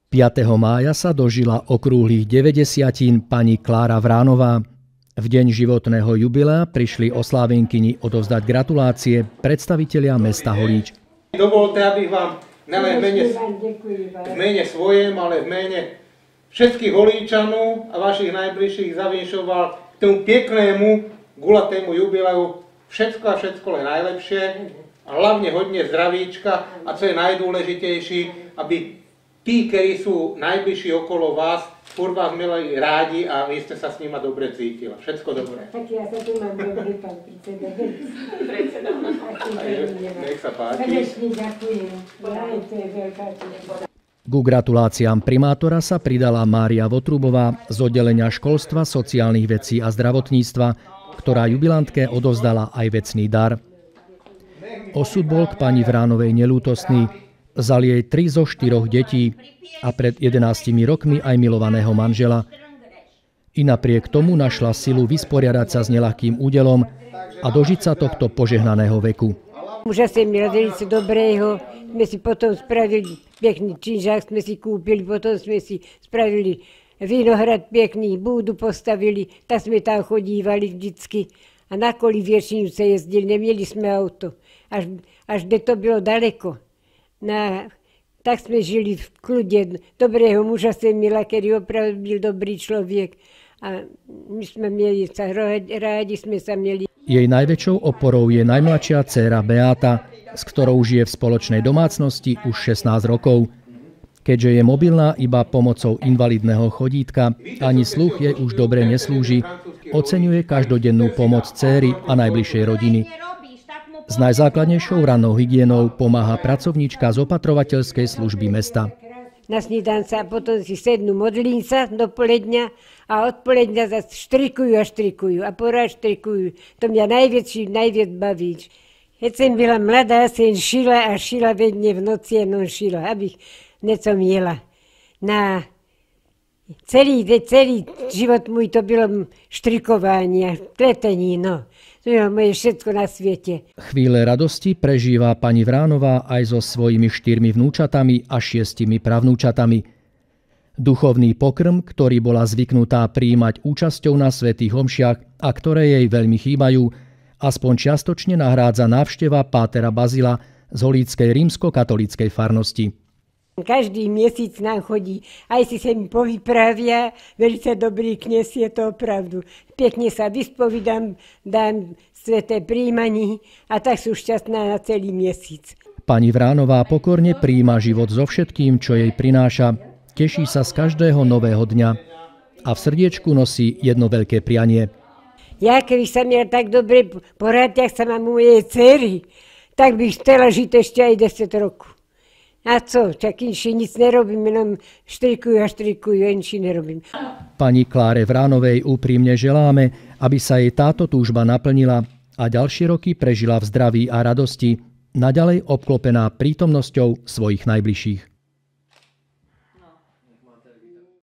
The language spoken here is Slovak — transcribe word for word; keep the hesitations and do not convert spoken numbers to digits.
piateho mája sa dožila okrúhlych deväťdesiatin pani Klára Vránová. V deň životného jubilea prišli oslávenkyni odovzdať gratulácie predstavitelia mesta Holíč. Dovolte, abych vám nelen v mene, v mene svojem, ale v mene všetkých Holíčanov a vašich najbližších zavinšoval k tomu peknému gulatému jubileu všetko a všetko len najlepšie a hlavne hodne zdravíčka a co je najdôležitejší, aby tí, ktorí sú najbližší okolo vás, furt vás milí rádi a vy ste sa s nima dobre cítila. Všetko dobré. Tak ja sa tu mám dobrý, pán predseda. Predseda. Nech sa páči. Srdečne ďakujem. To je veľká česť. Ku gratuláciám primátora sa pridala Mária Votrubová z oddelenia školstva, sociálnych vecí a zdravotníctva, ktorá jubilantke odovzdala aj vecný dar. Osud bol k pani Vránovej neľútostný. Vzal jej tri zo štyroch detí a pred jedenástimi rokmi aj milovaného manžela. I napriek tomu našla silu vysporiadať sa s neľahkým údelom a dožiť sa tohto požehnaného veku. Úžasne mi radili dobrého, sme si potom spravili pekný činžák, sme si kúpili, potom sme si spravili vinohrad pekný, búdu postavili, tak sme tam chodívali vždycky. A na koli viečnice jezdili, nemieli sme auto, až, až kde to bylo daleko. Na, tak sme žili v kľude, dobrého muža som mila, ktorý opravdu byl dobrý človek. A my sme mieli sa rádi, sme sa mieli. Jej najväčšou oporou je najmladšia dcéra Beáta, s ktorou žije v spoločnej domácnosti už šestnásť rokov. Keďže je mobilná iba pomocou invalidného chodítka, ani sluch jej už dobre neslúži, oceňuje každodennú pomoc dcéry a najbližšej rodiny. S najzákladnejšou rannou hygienou pomáha pracovníčka z opatrovateľskej služby mesta. Na snídanca a potom si sednú, modlím sa do poledňa a od poledňa zase štrikujú a štrikujú a porád štrikujú. To mňa najviac, najviac baví. Keď som byla mladá, som šila a šila vedne v noci jenom šila, abych něco měla. Na celý, celý život můj to bylo štrikování a pletení, no. To je moje všetko na svete. Chvíle radosti prežíva pani Vránová aj so svojimi štyrmi vnúčatami a šiestimi pravnúčatami. Duchovný pokrm, ktorý bola zvyknutá prijímať účasťou na svätých omšiach a ktoré jej veľmi chýbajú, aspoň čiastočne nahrádza návšteva pátera Bazila z holíckej rímskokatolíckej farnosti. Každý měsíc nám chodí, aj si se mi povyprávia, velice dobrý kněz je to opravdu. Pěkně sa vyspovídám, dám sveté príjmaní a tak sú šťastná na celý měsíc. Pani Vránová pokorne prijíma život so všetkým, čo jej prináša, teší sa z každého nového dňa a v srdiečku nosí jedno veľké prianie. Ja keby som měl tak dobre porád, jak sa mám u mojej dcery, tak bych chcela žiť ešte aj deset rokov. A co, tak inši nic nerobím, jenom štrikujú a štrikujú, inši nerobím. Pani Kláre Vránovej úprimne želáme, aby sa jej táto túžba naplnila a ďalšie roky prežila v zdraví a radosti, naďalej obklopená prítomnosťou svojich najbližších.